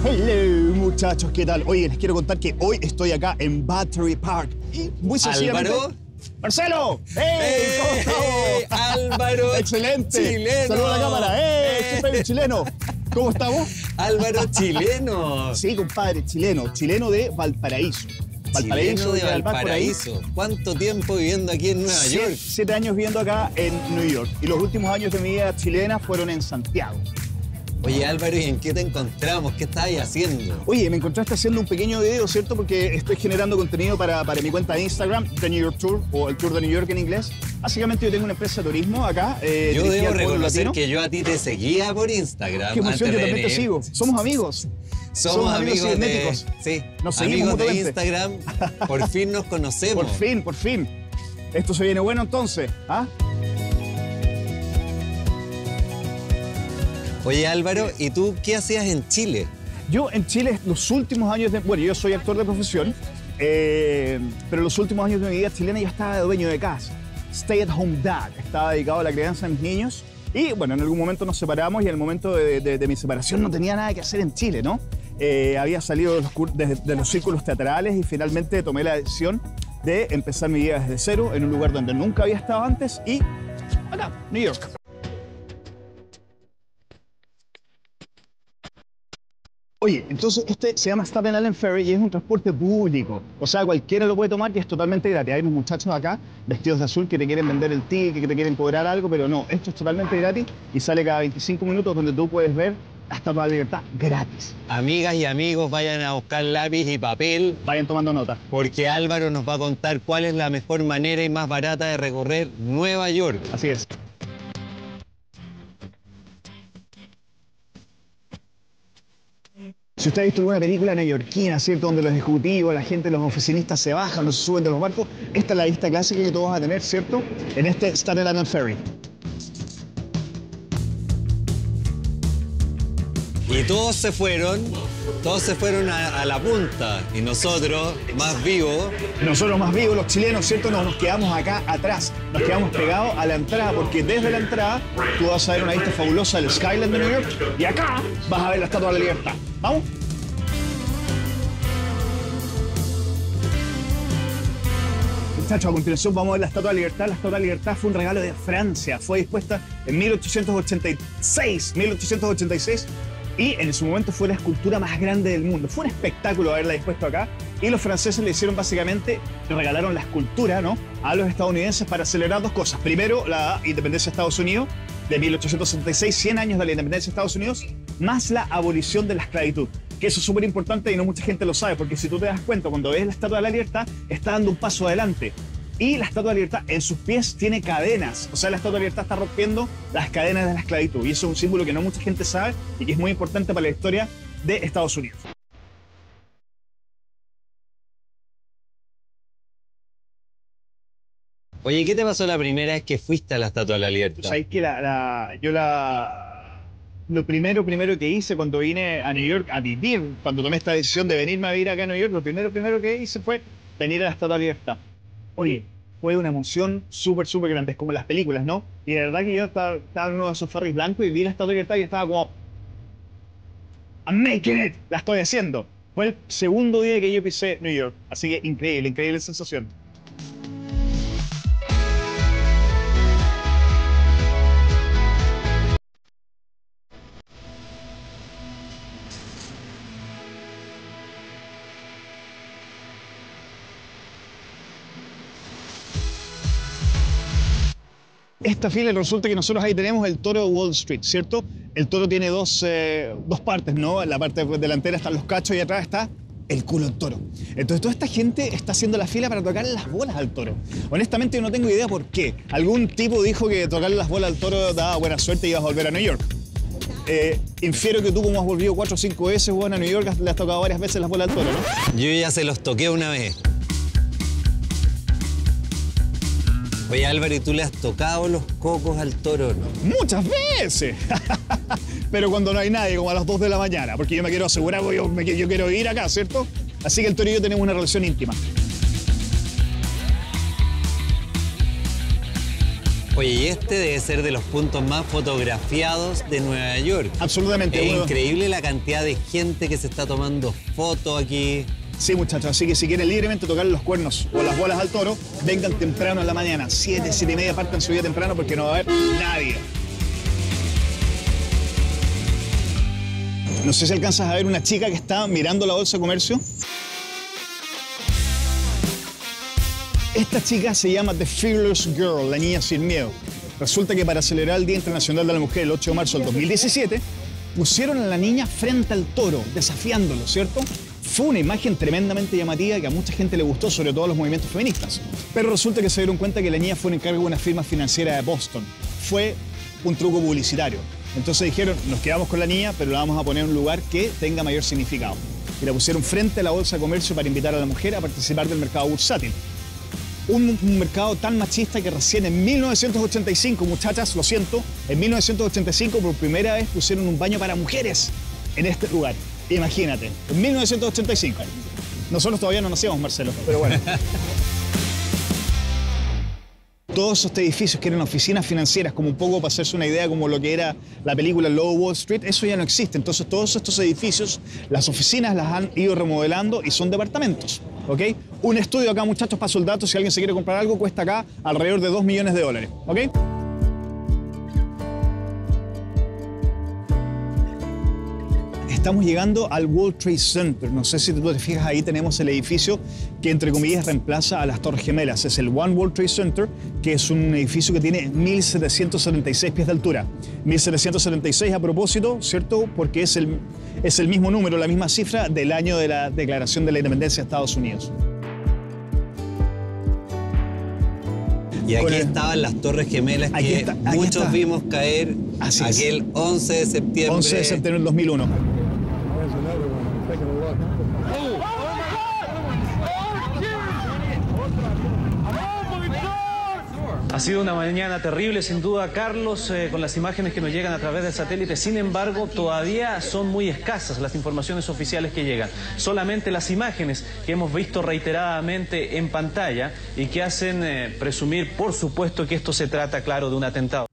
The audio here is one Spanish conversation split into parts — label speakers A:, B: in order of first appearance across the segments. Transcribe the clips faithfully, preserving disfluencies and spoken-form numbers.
A: Hello, muchachos, ¿qué tal? Oye, les quiero contar que hoy estoy acá en Battery Park. Y muy sencillamente...
B: ¿Álvaro?
A: ¡Marcelo! ¡Hey!
B: ¡Hey!
A: ¿Cómo estamos?
B: Hey, ¡Álvaro!
A: ¡Excelente!
B: ¡Chileno!
A: ¡Saluda a la cámara! ¡Hey! ¡Super chileno! ¿Cómo estamos?
B: ¡Álvaro chileno!
A: Sí, compadre, chileno. Chileno de Valparaíso.
B: Valparaíso de Valparaíso. ¿Cuánto tiempo viviendo aquí en Nueva
A: Sí,
B: York?
A: Siete años viviendo acá en New York. Y los últimos años de mi vida chilena fueron en Santiago.
B: Oye, Álvaro, ¿y en qué te encontramos? ¿Qué estabas haciendo?
A: Oye, me encontraste haciendo un pequeño video, ¿cierto? Porque estoy generando contenido para, para mi cuenta de Instagram, The New York Tour, o el Tour de New York en inglés. Básicamente yo tengo una empresa de turismo acá. Eh,
B: yo
A: dirigida
B: debo
A: al pueblo
B: reconocer
A: latino.
B: que yo a ti te seguía por Instagram.
A: Qué emoción,
B: antes
A: yo
B: de
A: también te
B: venir.
A: sigo. Somos amigos.
B: Somos,
A: Somos amigos
B: amigos, de...
A: cibernéticos.
B: Sí,
A: Nos seguimos
B: amigos de
A: mutuamente.
B: Instagram. Por fin nos conocemos.
A: Por fin, por fin. Esto se viene bueno entonces, ¿ah?
B: Oye, Álvaro, ¿y tú qué hacías en Chile?
A: Yo en Chile, los últimos años de... Bueno, yo soy actor de profesión, eh, pero los últimos años de mi vida chilena ya estaba de dueño de casa. Stay at home dad. Estaba dedicado a la crianza de mis niños. Y bueno, en algún momento nos separamos y en el momento de, de, de mi separación no tenía nada que hacer en Chile, ¿no? Eh, había salido de los, de, de los círculos teatrales y finalmente tomé la decisión de empezar mi vida desde cero en un lugar donde nunca había estado antes y acá, New York. Oye, entonces este se llama Staten Island Ferry y es un transporte público. O sea, cualquiera lo puede tomar y es totalmente gratis. Hay unos muchachos acá vestidos de azul que te quieren vender el ticket, que te quieren cobrar algo, pero no, esto es totalmente gratis y sale cada veinticinco minutos donde tú puedes ver la Estatua de la Libertad gratis.
B: Amigas y amigos, vayan a buscar lápiz y papel,
A: Vayan tomando nota.
B: porque Álvaro nos va a contar cuál es la mejor manera y más barata de recorrer Nueva York.
A: Así es. Si usted ha visto alguna película neoyorquina, ¿cierto? Donde los ejecutivos, la gente, los oficinistas se bajan o se suben de los barcos, esta es la vista clásica que todos van a tener, ¿cierto? En este Staten Island Ferry.
B: Y todos se fueron, todos se fueron a, a la punta. Y nosotros, más vivos,
A: Nosotros más vivos, los chilenos, ¿cierto? Nos, nos quedamos acá atrás, nos quedamos pegados a la entrada, porque desde la entrada tú vas a ver una vista fabulosa del skyline de New York y acá vas a ver la Estatua de la Libertad. ¿Vamos? Muchachos, a continuación vamos a ver la Estatua de la Libertad. La Estatua de la Libertad fue un regalo de Francia, fue dispuesta en mil ochocientos ochenta y seis, mil ochocientos ochenta y seis, y en su momento fue la escultura más grande del mundo. Fue un espectáculo haberla dispuesto acá, y los franceses le hicieron básicamente, le regalaron la escultura, ¿no?, a los estadounidenses para celebrar dos cosas. Primero, la independencia de Estados Unidos, de mil ochocientos sesenta y seis, cien años de la independencia de Estados Unidos, más la abolición de la esclavitud. Que eso es súper importante y no mucha gente lo sabe, porque si tú te das cuenta, cuando ves la Estatua de la Libertad, está dando un paso adelante. Y la Estatua de la Libertad en sus pies tiene cadenas. O sea, la Estatua de la Libertad está rompiendo las cadenas de la esclavitud. Y eso es un símbolo que no mucha gente sabe y que es muy importante para la historia de Estados Unidos.
B: oye, ¿qué te pasó la primera vez que fuiste a la Estatua de la Libertad?
A: Sabes que la, la, yo la... Lo primero, primero que hice cuando vine a New York a vivir, cuando tomé esta decisión de venirme a vivir acá a New York, lo primero, primero que hice fue venir a la Estatua de la Libertad. Oye, fue una emoción súper, súper grande, es como en las películas, ¿no? Y de verdad que yo estaba, estaba en uno de esos ferries blancos y vi la Estatua de la Libertad y estaba como... I'm making it, la estoy haciendo. Fue el segundo día que yo pisé New York, así que increíble, increíble sensación. Esta fila resulta que nosotros ahí tenemos el toro de Wall Street, ¿cierto? El toro tiene dos, eh, dos partes, ¿no? En la parte delantera están los cachos y atrás está el culo del toro. Entonces toda esta gente está haciendo la fila para tocarle las bolas al toro. Honestamente yo no tengo idea por qué. Algún tipo dijo que tocarle las bolas al toro daba buena suerte y ibas a volver a New York. Eh, infiero que tú, como has volvido cuatro o cinco veces, bueno, a New York, le has tocado varias veces las bolas al toro, ¿no?
B: Yo ya se los toqué una vez. Oye, Álvaro, ¿y tú le has tocado los cocos al toro, no?
A: ¡Muchas veces! Pero cuando no hay nadie, como a las dos de la mañana, porque yo me quiero asegurar, porque yo, me, yo quiero ir acá, ¿cierto? Así que el toro y yo tenemos una relación íntima.
B: Oye, y este debe ser de los puntos más fotografiados de Nueva York.
A: Absolutamente.
B: Es
A: bueno.
B: increíble la cantidad de gente que se está tomando fotos aquí.
A: Sí, muchachos, así que si quieren libremente tocar los cuernos o las bolas al toro, vengan temprano en la mañana, siete, siete y media, partan su día temprano porque no va a haber nadie. No sé si alcanzas a ver una chica que está mirando la bolsa de comercio. Esta chica se llama The Fearless Girl, la niña sin miedo. Resulta que para celebrar el Día Internacional de la Mujer, el ocho de marzo del dos mil diecisiete, pusieron a la niña frente al toro, desafiándolo, ¿cierto? Fue una imagen tremendamente llamativa que a mucha gente le gustó, sobre todo a los movimientos feministas. Pero resulta que se dieron cuenta que la niña fue un encargo de una firma financiera de Boston. Fue un truco publicitario. Entonces dijeron, nos quedamos con la niña, pero la vamos a poner en un lugar que tenga mayor significado. Y la pusieron frente a la bolsa de comercio para invitar a la mujer a participar del mercado bursátil. Un, un mercado tan machista que recién en mil novecientos ochenta y cinco, muchachas, lo siento, en mil novecientos ochenta y cinco por primera vez pusieron un baño para mujeres en este lugar. Imagínate, en mil novecientos ochenta y cinco. Nosotros todavía no nacíamos, Marcelo, pero bueno. Todos estos edificios que eran oficinas financieras, como un poco para hacerse una idea como lo que era la película Lobo Wall Street, eso ya no existe. Entonces todos estos edificios, las oficinas las han ido remodelando y son departamentos, ¿ok? Un estudio acá, muchachos, paso el dato, si alguien se quiere comprar algo, cuesta acá alrededor de dos millones de dólares, ¿ok? Estamos llegando al World Trade Center. No sé si tú te fijas, ahí tenemos el edificio que, entre comillas, reemplaza a las Torres Gemelas. Es el One World Trade Center, que es un edificio que tiene mil setecientos setenta y seis pies de altura. mil setecientos setenta y seis a propósito, ¿cierto? Porque es el, es el mismo número, la misma cifra del año de la Declaración de la Independencia de Estados Unidos.
B: Y aquí
A: Con el-
B: estaban las Torres Gemelas
A: Aquí
B: que
A: está, aquí
B: muchos
A: está.
B: vimos caer
A: Así es.
B: aquel once de septiembre.
A: once de septiembre del dos mil uno.
C: Ha sido una mañana terrible, sin duda, Carlos, eh, con las imágenes que nos llegan a través del satélite. Sin embargo, todavía son muy escasas las informaciones oficiales que llegan. Solamente las imágenes que hemos visto reiteradamente en pantalla y que hacen eh, presumir, por supuesto, que esto se trata, claro, de un atentado.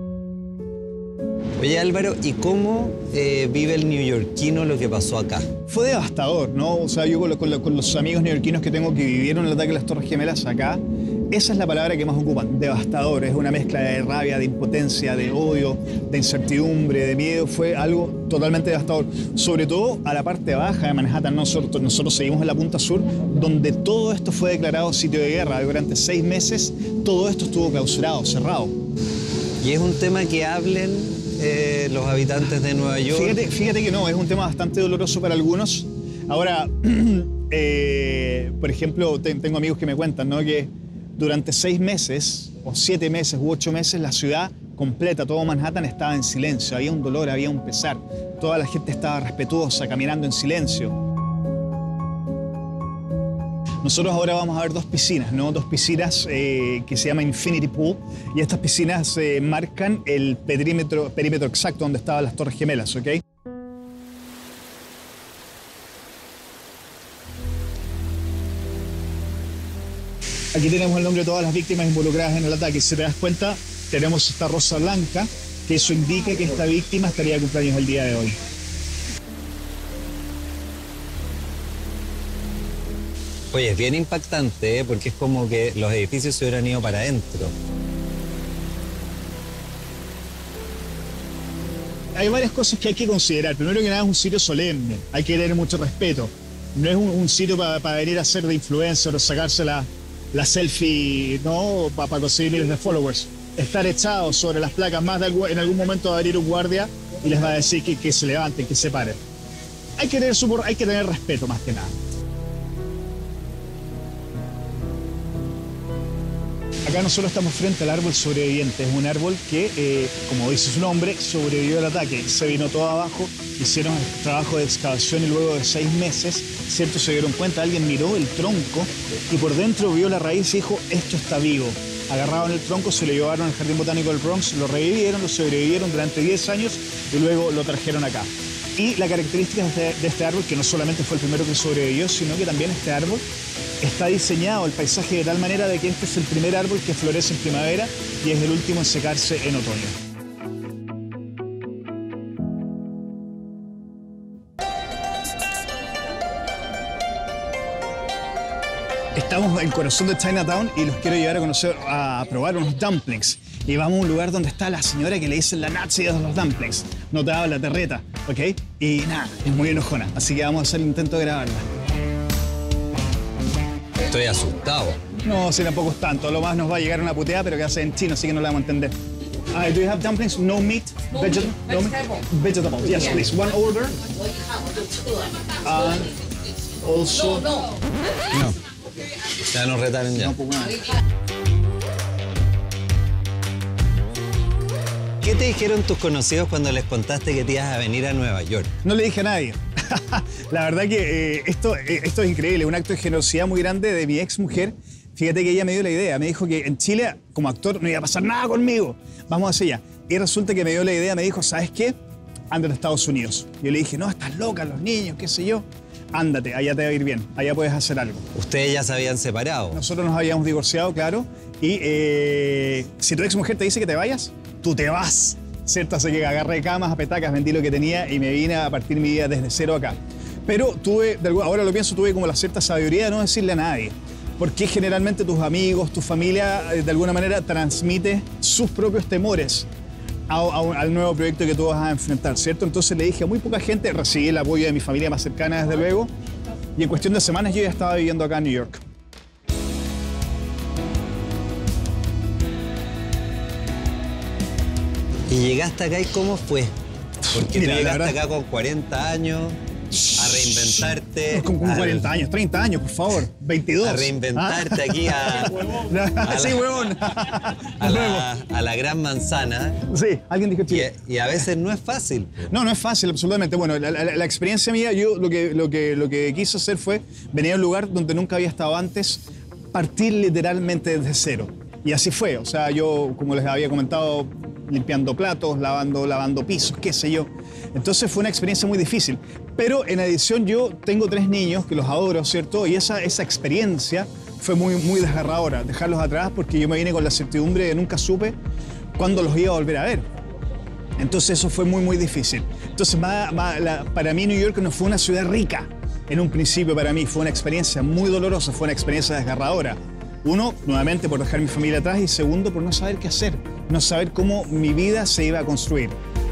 B: Oye, Álvaro, ¿y cómo eh, vive el neoyorquino lo que pasó acá?
A: Fue devastador, ¿no? O sea, yo con, lo- con lo- con los amigos neoyorquinos que tengo que vivieron el ataque de las Torres Gemelas acá, esa es la palabra que más ocupan, devastador. Es una mezcla de rabia, de impotencia, de odio, de incertidumbre, de miedo. Fue algo totalmente devastador. Sobre todo a la parte baja de Manhattan. Nosotros, nosotros seguimos en la punta sur, donde todo esto fue declarado sitio de guerra. Durante seis meses todo esto estuvo clausurado, cerrado.
B: Y es un tema que hablen eh, los habitantes de Nueva York.
A: Fíjate, fíjate que no, es un tema bastante doloroso para algunos. Ahora, eh, por ejemplo, te- tengo amigos que me cuentan, ¿no?, que durante seis meses, o siete meses u ocho meses, la ciudad completa, todo Manhattan estaba en silencio. Había un dolor, había un pesar. Toda la gente estaba respetuosa, caminando en silencio. Nosotros ahora vamos a ver dos piscinas, ¿no? Dos piscinas eh, que se llama Infinity Pool, y estas piscinas eh, marcan el perímetro, perímetro exacto donde estaban las Torres Gemelas, ¿ok? Aquí tenemos el nombre de todas las víctimas involucradas en el ataque. Si te das cuenta, tenemos esta rosa blanca, que eso indica que esta víctima estaría de cumpleaños el día de hoy.
B: Oye, es bien impactante, ¿eh? Porque es como que los edificios se hubieran ido para adentro.
A: Hay varias cosas que hay que considerar. Primero que nada, es un sitio solemne, hay que tener mucho respeto. No es un, un sitio para venir a ser de influencer o sacarse la, la selfie, ¿no?, para conseguir miles de followers. Estar echados sobre las placas, más de algo, en algún momento va a venir un guardia y les va a decir que, que se levanten, que se paren. Hay que tener, su- hay que tener respeto más que nada. Acá nosotros estamos frente al árbol sobreviviente. Es un árbol que, eh, como dice su nombre, sobrevivió al ataque. Se vino todo abajo, hicieron el trabajo de excavación y luego de seis meses, ¿cierto?, se dieron cuenta, alguien miró el tronco y por dentro vio la raíz y dijo, esto está vivo. Agarraron el tronco, se lo llevaron al Jardín Botánico del Bronx, lo revivieron, lo sobrevivieron durante diez años y luego lo trajeron acá. Y la característica de este, de este árbol, que no solamente fue el primero que sobrevivió, sino que también este árbol está diseñado el paisaje de tal manera de que este es el primer árbol que florece en primavera y es el último en secarse en otoño. Estamos en el corazón de Chinatown y los quiero llevar a conocer, a probar unos dumplings. Y vamos a un lugar donde está la señora que le dicen la nazi de los dumplings. No te habla, te reta, ¿ok? Y nada, es muy enojona, así que vamos a hacer el intento de grabarla.
B: Estoy asustado.
A: No, si tampoco es tanto. Lo más nos va a llegar una puteada, pero que hace en chino, así que no la vamos a entender. Uh, do you have dumplings? No meat? Veget no meat? Vegetables. Yes, please. One order. And also...
B: No. Ya nos retaron ya.
A: No, pues bueno.
B: ¿Qué te dijeron tus conocidos cuando les contaste que te ibas a venir a Nueva York?
A: No le dije a nadie. La verdad que eh, esto, eh, esto es increíble, un acto de generosidad muy grande de mi ex mujer. Fíjate que ella me dio la idea, me dijo que en Chile, como actor, no iba a pasar nada conmigo. Vamos hacia allá. Y resulta que me dio la idea, me dijo, ¿sabes qué? Ándate a Estados Unidos. Yo le dije, no, estás loca, los niños, qué sé yo. Ándate, allá te va a ir bien, allá puedes hacer algo.
B: Ustedes ya se habían separado.
A: Nosotros nos habíamos divorciado, claro. Y eh, si tu ex mujer te dice que te vayas, tú te vas. ¿Cierto? Así que agarré camas, a petacas, vendí lo que tenía y me vine a partir mi vida desde cero acá. Pero tuve, ahora lo pienso, tuve como la cierta sabiduría de no decirle a nadie. Porque generalmente tus amigos, tu familia, de alguna manera transmite sus propios temores a, a, al nuevo proyecto que tú vas a enfrentar, ¿cierto? Entonces le dije a muy poca gente, recibí el apoyo de mi familia más cercana, desde luego, y en cuestión de semanas yo ya estaba viviendo acá en New York.
B: ¿Y llegaste acá y cómo fue? Porque
A: Mira,
B: tú llegaste
A: verdad...
B: acá con cuarenta años a reinventarte.
A: No, con, con cuarenta años, treinta años, por favor, veintidós.
B: A reinventarte ¿Ah? aquí a,
A: a,
B: sí,
A: la, huevón.
B: a, la, a la gran manzana.
A: Sí, alguien dijo
B: Chile. Y, y a veces no es fácil.
A: No, no es fácil, absolutamente. Bueno, la, la, la experiencia mía, yo lo que, lo, que, lo que quise hacer fue venir a un lugar donde nunca había estado antes, partir literalmente desde cero. Y así fue, o sea, yo, como les había comentado, limpiando platos, lavando, lavando pisos, qué sé yo. Entonces fue una experiencia muy difícil. Pero en adición yo tengo tres niños que los adoro, ¿cierto? Y esa, esa experiencia fue muy, muy desgarradora, dejarlos atrás, porque yo me vine con la certidumbre de nunca supe cuándo los iba a volver a ver. Entonces eso fue muy, muy difícil. Entonces va, va, la, para mí New York no fue una ciudad rica. En un principio para mí fue una experiencia muy dolorosa, fue una experiencia desgarradora. Uno, nuevamente por dejar mi familia atrás, y segundo, por no saber qué hacer, no saber cómo mi vida se iba a construir.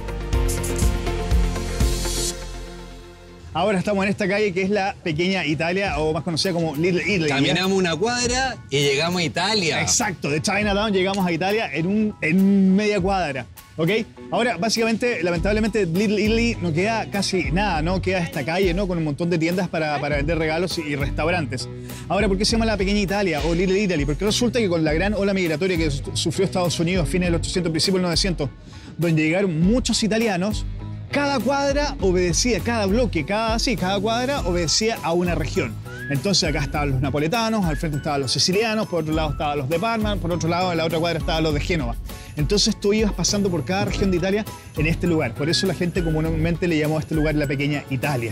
A: Ahora estamos en esta calle que es la Pequeña Italia, o más conocida como Little Italy.
B: Caminamos una cuadra y llegamos a Italia.
A: Exacto, de Chinatown llegamos a Italia en, un, en media cuadra, ¿ok? Ahora, básicamente, lamentablemente, Little Italy no queda casi nada, ¿no? Queda esta calle, ¿no? Con un montón de tiendas para, para vender regalos y restaurantes. Ahora, ¿por qué se llama la Pequeña Italia o Little Italy? Porque resulta que con la gran ola migratoria que sufrió Estados Unidos a fines del ochocientos, principios del novecientos, donde llegaron muchos italianos, cada cuadra obedecía, cada bloque, cada, sí, cada cuadra obedecía a una región. Entonces acá estaban los napoletanos, al frente estaban los sicilianos, por otro lado estaban los de Parma, por otro lado en la otra cuadra estaban los de Génova. Entonces tú ibas pasando por cada región de Italia en este lugar. Por eso la gente comúnmente le llamó a este lugar la Pequeña Italia.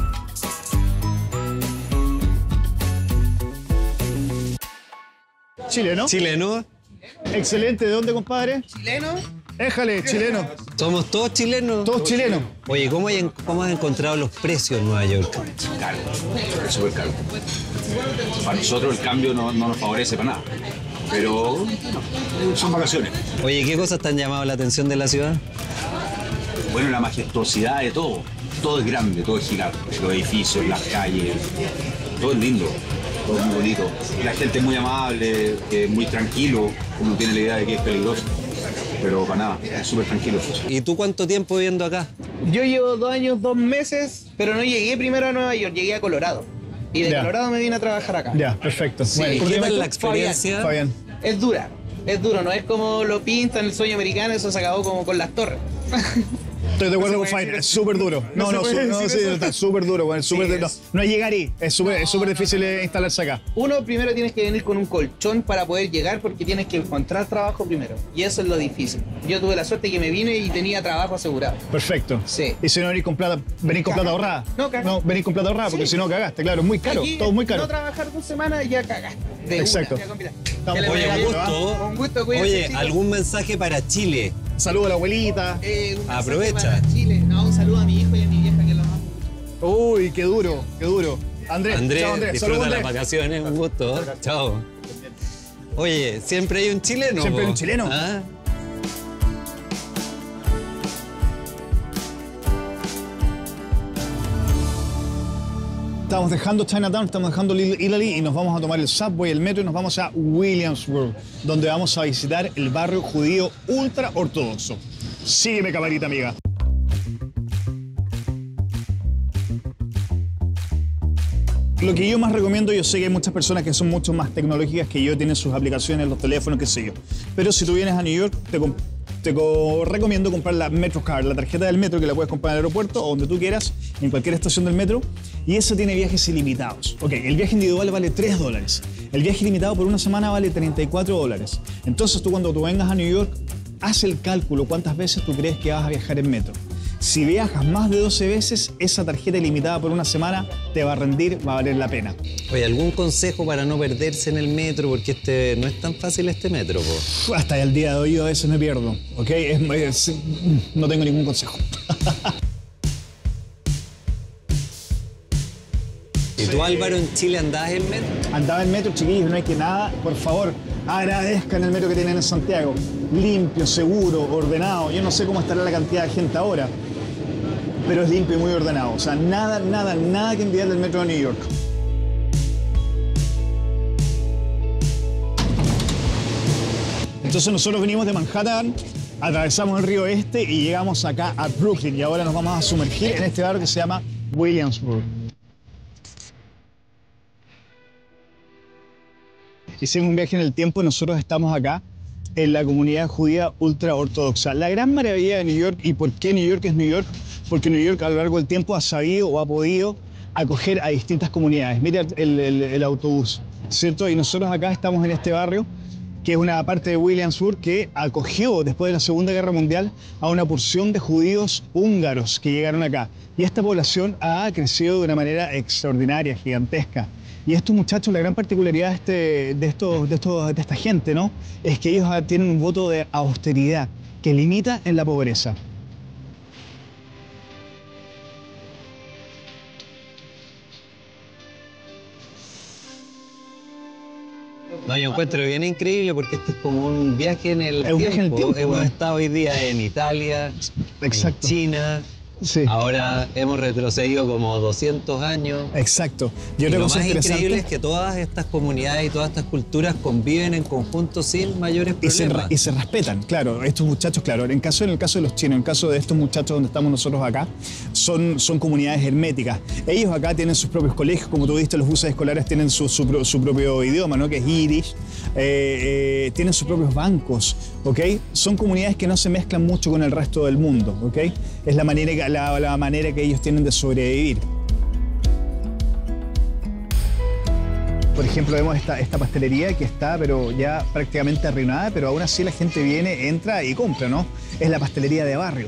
A: Chileno.
B: Chileno.
A: Excelente. ¿De dónde, compadre?
D: Chileno.
A: Éjale, chileno.
B: ¿Somos todos chilenos?
A: Todos chilenos.
B: Oye, ¿cómo, hay, ¿cómo has encontrado los precios en Nueva York?
E: Caro, es súper caro. Para nosotros el cambio no, no nos favorece para nada, pero bueno, son vacaciones.
B: Oye, ¿qué cosas te han llamado la atención de la ciudad?
E: Bueno, la majestuosidad de todo. Todo es grande, todo es gigante. Los edificios, las calles, todo es lindo, todo es muy bonito. La gente es muy amable, es muy tranquilo, uno tiene la idea de que es peligroso. Pero para nada, es súper tranquilo.
B: ¿Y tú cuánto tiempo viviendo acá?
D: Yo llevo dos años, dos meses, pero no llegué primero a Nueva York, llegué a Colorado. Y de
A: Ya.
D: Colorado me vine a trabajar acá.
A: Ya, perfecto.
B: Sí,
A: Bueno,
B: ¿qué tal
A: ¿tú?
B: la experiencia?
A: Fabián.
D: Es dura, es duro, no es como lo pintan el sueño americano, eso se acabó como con las torres.
A: Estoy de acuerdo
D: No
A: con
D: se puede
A: Faina,
D: decir
A: es
D: eso.
A: súper duro.
D: No
A: No,
D: se
A: no,
D: puede
A: su- no,
D: decir
A: sí,
D: eso.
A: está súper duro, bueno, súper
D: Sí,
A: de- no,
D: es-
A: no es llegar ahí, es súper es súper difícil eh, instalarse acá.
D: Uno, primero tienes que venir con un colchón para poder llegar porque tienes que encontrar trabajo primero. Y eso es lo difícil. Yo tuve la suerte que me vine y tenía trabajo asegurado.
A: Perfecto.
D: Sí.
A: Y si no venís con plata, venís con plata ahorrada.
D: No, cagaste.
A: No, venís con plata ahorrada porque
D: Sí.
A: si no cagaste, claro, es muy caro,
D: Aquí,
A: todo muy caro.
D: No trabajar dos semanas y ya cagaste. De
A: Exacto.
D: una, ya compita.
A: Estamos
D: Ya le voy
B: Oye,
D: a
B: un
A: llegando,
D: dar-
B: gusto.
D: Con gusto, cuídense,
B: Oye,
D: chicos.
B: ¿algún mensaje para Chile?
A: Saludos a la abuelita.
D: Eh, un mensaje
B: Aprovecha.
D: para Chile. No, un saludo a mi hijo y a mi vieja que los amo.
A: Uy, qué duro, qué duro. Andrés,
B: Andrés,
A: chao Andrés,
B: disfruta
A: saludos
B: las
A: Andrés.
B: vacaciones, un gusto. Chao. Oye, ¿siempre hay un chileno?
A: Siempre hay
B: po?
A: un chileno.
B: ¿Ah?
A: Estamos dejando Chinatown, estamos dejando Little Italy y nos vamos a tomar el subway, el metro y nos vamos a Williamsburg, donde vamos a visitar el barrio judío ultra ortodoxo. Sígueme, camarita amiga. Lo que yo más recomiendo, yo sé que hay muchas personas que son mucho más tecnológicas que yo, tienen sus aplicaciones, los teléfonos, qué sé yo. Pero si tú vienes a New York, te, com- te co- recomiendo comprar la MetroCard, la tarjeta del metro que la puedes comprar en el aeropuerto o donde tú quieras, en cualquier estación del metro. Y eso tiene viajes ilimitados. Ok, el viaje individual vale tres dólares. El viaje ilimitado por una semana vale treinta y cuatro dólares. Entonces tú cuando tú vengas a New York, haz el cálculo cuántas veces tú crees que vas a viajar en metro. Si viajas más de doce veces, esa tarjeta ilimitada por una semana te va a rendir, va a valer la pena.
B: Oye, ¿algún consejo para no perderse en el metro? Porque este no es tan fácil este metro, po.
A: Uf, hasta el día de hoy yo a veces me pierdo, ¿ok? Es- es- no tengo ningún consejo.
B: ¿Y tú, Álvaro, en Chile andabas en metro?
A: Andaba en metro, chiquillos, no hay que nada. Por favor, agradezcan el metro que tienen en Santiago. Limpio, seguro, ordenado. Yo no sé cómo estará la cantidad de gente ahora, pero es limpio y muy ordenado. O sea, nada, nada, nada que envidiar del metro de New York. Entonces nosotros venimos de Manhattan, atravesamos el río Este y llegamos acá a Brooklyn. Y ahora nos vamos a sumergir en este barrio que se llama Williamsburg. Hicimos un viaje en el tiempo y nosotros estamos acá en la comunidad judía ultra ortodoxa. La gran maravilla de New York, y por qué New York es New York, porque New York a lo largo del tiempo ha sabido o ha podido acoger a distintas comunidades. Mira el, el- el autobús, ¿cierto? Y nosotros acá estamos en este barrio, que es una parte de Williamsburg que acogió después de la Segunda Guerra Mundial a una porción de judíos húngaros que llegaron acá. Y esta población ha crecido de una manera extraordinaria, gigantesca. Y estos muchachos, la gran particularidad de, este- de, estos, de, estos, de esta gente, ¿no? Es que ellos ah, tienen un voto de austeridad que limita en la pobreza.
B: No, yo encuentro bien increíble porque este es como un viaje en el
A: Es un viaje en el tiempo,
B: Hemos
A: bueno.
B: estado hoy día en Italia,
A: Exacto.
B: en China.
A: Sí.
B: Ahora hemos retrocedido como doscientos años.
A: Exacto. Y
B: Y
A: otra
B: lo
A: cosa
B: más
A: interesante,
B: increíble es que todas estas comunidades y todas estas culturas conviven en conjunto sin mayores
A: y se,
B: problemas.
A: y se respetan, claro, estos muchachos, claro, en, caso, en el caso de los chinos, en el caso de estos muchachos donde estamos nosotros acá, son, son comunidades herméticas. Ellos acá tienen sus propios colegios, como tú viste, los buses escolares tienen su, su pro- su propio idioma, ¿no? Que es Yiddish, eh, eh, tienen sus propios bancos, ¿ok? Son comunidades que no se mezclan mucho con el resto del mundo, ¿ok? Es la manera, que- la, la manera que ellos tienen de sobrevivir. Por ejemplo, vemos esta, esta pastelería que está pero ya prácticamente arruinada, pero aún así la gente viene, entra y compra, ¿no? Es la pastelería de barrio.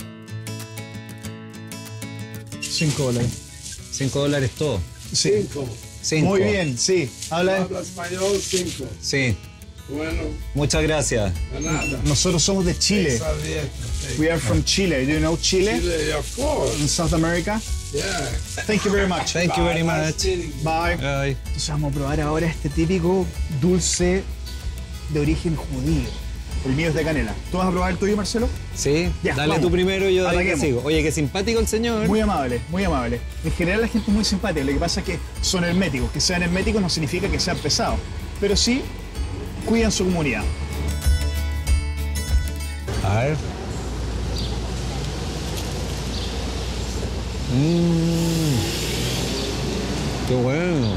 A: Cinco dólares.
B: Cinco dólares todo.
A: Sí.
B: Cinco.
A: Muy bien, sí. Habla
F: Habla español cinco.
B: Sí.
F: Bueno,
B: Muchas gracias.
F: de nada.
A: Nosotros somos de Chile.
F: Está bien.
A: We are from Chile. Do you know Chile?
F: Chile, of course.
A: In South America?
F: Yeah.
A: Thank you very much.
B: Thank you very
F: Nice
B: much.
F: meeting you.
A: Bye.
B: Bye.
A: Entonces vamos a probar ahora este típico dulce de origen judío. El mío es de canela. ¿Tú vas a probar el tuyo, Marcelo?
B: Sí,
A: Ya,
B: dale
A: vamos.
B: tú primero, yo de ahí que
A: Ataquemos.
B: sigo. Oye, qué simpático el señor.
A: Muy amable, muy amable. En general la gente es muy simpática. Lo que pasa es que son herméticos. Que sean herméticos no significa que sean pesados. Pero sí cuidan su comunidad.
B: A ver. Mmm. Qué bueno.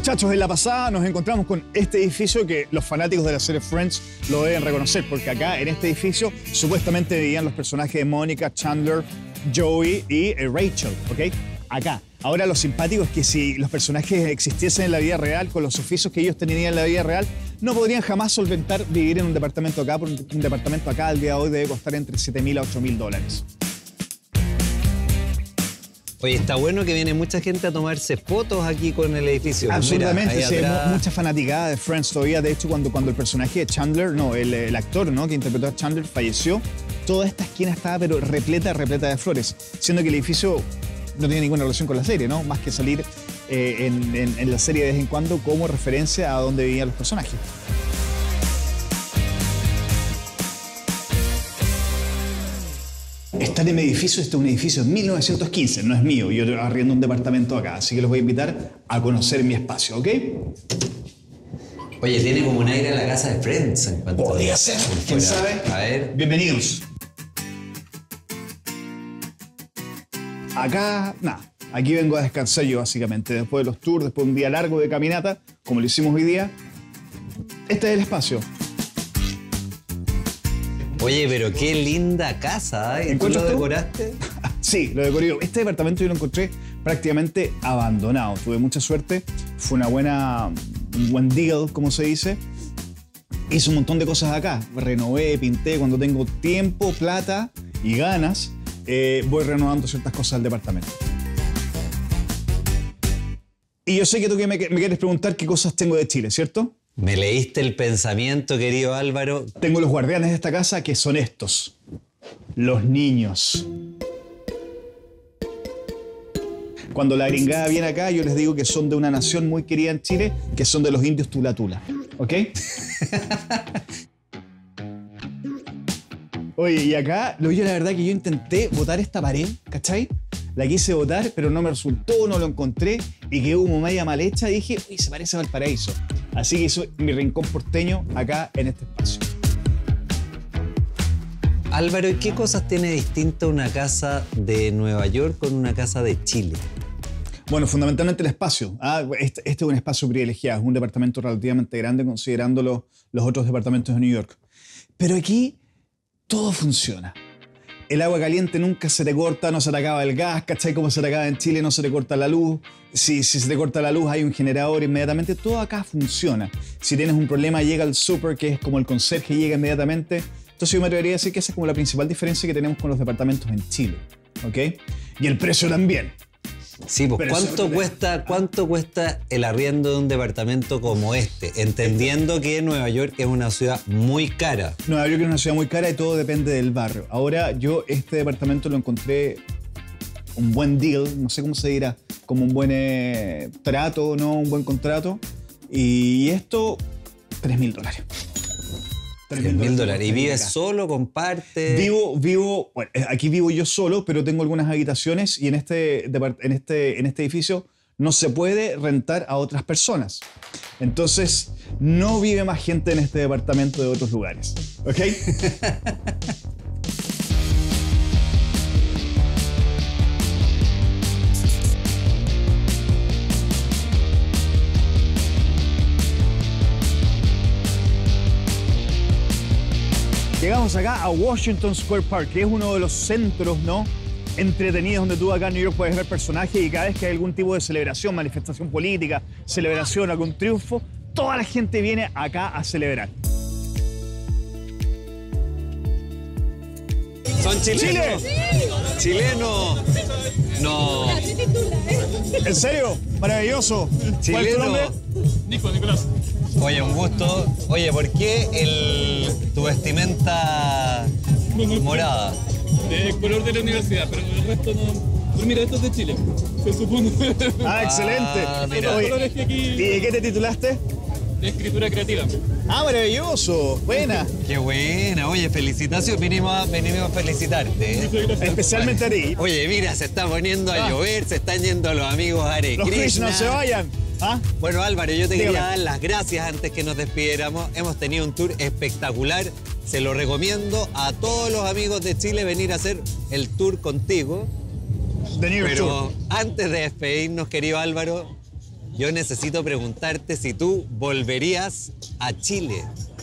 A: Muchachos, en la pasada nos encontramos con este edificio que los fanáticos de la serie Friends lo deben reconocer, porque acá en este edificio supuestamente vivían los personajes de Mónica, Chandler, Joey y eh, Rachel, ¿ok? Acá. Ahora lo simpático es que si los personajes existiesen en la vida real, con los oficios que ellos tenían en la vida real, no podrían jamás solventar vivir en un departamento acá, porque un departamento acá al día de hoy debe costar entre siete mil a ocho mil dólares.
B: Oye, está bueno que viene mucha gente a tomarse fotos aquí con el edificio.
A: Absolutamente,
B: Mira,
A: sí, hay
B: atrás...
A: mucha fanaticada de Friends todavía. De hecho, cuando, cuando el personaje de Chandler, no, el, el actor, ¿no?, que interpretó a Chandler falleció, toda esta esquina estaba pero repleta, repleta de flores, siendo que el edificio no tiene ninguna relación con la serie, ¿no? Más que salir eh, en, en, en la serie de vez en cuando como referencia a dónde vivían los personajes. Estar en mi edificio, este es un edificio de mil novecientos quince, no es mío, yo arriendo un departamento acá, así que los voy a invitar a conocer mi espacio, ¿ok?
B: Oye, tiene como un aire a la casa de Friends. En cuanto
A: Podría ser, quién sabe.
B: A ver.
A: Bienvenidos. Acá, nada, aquí vengo a descansar yo básicamente, después de los tours, después de un día largo de caminata, como lo hicimos hoy día. Este es el espacio.
B: Oye, pero qué linda casa, ¿eh? ¿Tú lo
A: tú?
B: decoraste?
A: Sí, lo decoré yo. Este departamento yo lo encontré prácticamente abandonado. Tuve mucha suerte. Fue una buena, un buen deal, como se dice. Hice un montón de cosas acá. Renové, pinté. Cuando tengo tiempo, plata y ganas, eh, voy renovando ciertas cosas del departamento. Y yo sé que tú que me, me quieres preguntar qué cosas tengo de Chile, ¿cierto?
B: Me leíste el pensamiento, querido Álvaro.
A: Tengo los guardianes de esta casa, que son estos. Los niños. Cuando la gringada viene acá, yo les digo que son de una nación muy querida en Chile, que son de los indios Tula Tula. ¿Ok? Oye, y acá, lo yo la verdad que yo intenté botar esta pared, ¿cachai? La quise botar, pero no me resultó, no lo encontré y quedó como media mal hecha. Y dije, uy, se parece a Valparaíso. Así que hice mi rincón porteño acá en este espacio.
B: Álvaro, ¿y qué cosas tiene distinta una casa de Nueva York con una casa de Chile?
A: Bueno, fundamentalmente el espacio. Ah, este, este es un espacio privilegiado, es un departamento relativamente grande considerando los, los otros departamentos de New York. Pero aquí todo funciona. El agua caliente nunca se te corta, no se te acaba el gas, ¿cachai? Como se te acaba en Chile, no se te corta la luz. Si, si se te corta la luz hay un generador inmediatamente. Todo acá funciona. Si tienes un problema llega el súper, que es como el conserje, llega inmediatamente. Entonces yo me atrevería a decir que esa es como la principal diferencia que tenemos con los departamentos en Chile, ¿ok? Y el precio también.
B: Sí, pues
A: Pero
B: ¿cuánto
A: eso-
B: cuesta, ¿cuánto cuesta el arriendo de un departamento como este? Entendiendo que Nueva York es una ciudad muy cara.
A: Nueva York es una ciudad muy cara y todo depende del barrio. Ahora yo este departamento lo encontré un buen deal, no sé cómo se dirá, como un buen eh, trato, ¿no? Un buen contrato. Y esto, tres mil dólares.
B: tres mil dólares. ¿Y vives solo, compartes?
A: Vivo, vivo, bueno, aquí vivo yo solo, pero tengo algunas habitaciones y en este, depart- en este, en este edificio no se puede rentar a otras personas. Entonces, no vive más gente en este departamento de otros lugares. ¿Ok? Llegamos acá a Washington Square Park, que es uno de los centros, ¿no?, entretenidos donde tú acá en New York puedes ver personajes y cada vez que hay algún tipo de celebración, manifestación política, celebración, algún triunfo, toda la gente viene acá a celebrar.
B: ¿Son chilenos? ¡Chileno! No.
A: ¿En serio? Maravilloso. ¿Cuál es tu
B: Chileno.
A: nombre?
F: Nico, Nicolás.
B: Oye, un gusto. Oye, ¿por qué el, tu vestimenta morada?
F: De color de la universidad, pero el resto no. Pero mira, esto es de Chile, se supone.
A: Ah, excelente.
B: Ah, mira.
F: Los
A: Oye,
F: colores que aquí.
A: ¿y de qué te titulaste?
F: De escritura creativa.
A: Ah, maravilloso. Buena.
B: Qué buena. Oye, felicitaciones. Vinimos a, vinimos a felicitarte. ¿eh?
F: Muchas gracias.
A: Especialmente a ti.
B: Oye, mira, se está poniendo a
A: Ah.
B: llover, se están yendo los amigos Hare
A: Los Krishna
B: Krishna.
A: se vayan. ¿Ah?
B: Bueno, Álvaro, yo te
A: Dígame.
B: quería dar las gracias antes que nos despidiéramos. Hemos tenido un tour espectacular. Se lo recomiendo a todos los amigos de Chile venir a hacer el tour contigo.
A: The New York
B: Pero
A: Tour.
B: antes de despedirnos, querido Álvaro, yo necesito preguntarte si tú volverías a Chile.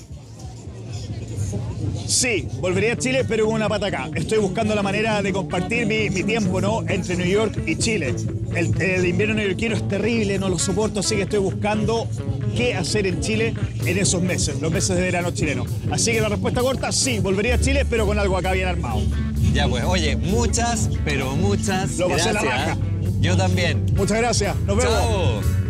A: Sí, volvería a Chile, pero con una pata acá. Estoy buscando la manera de compartir mi, mi tiempo, ¿no? Entre New York y Chile. El, el invierno neoyorquino es terrible, no lo soporto, así que estoy buscando qué hacer en Chile en esos meses, los meses de verano chileno. Así que la respuesta corta, sí, volvería a Chile, pero con algo acá bien armado.
B: Ya pues, oye, muchas, pero muchas
A: Lo pasé
B: gracias.
A: la raja.
B: Yo también.
A: Muchas gracias, nos vemos.
B: Chao.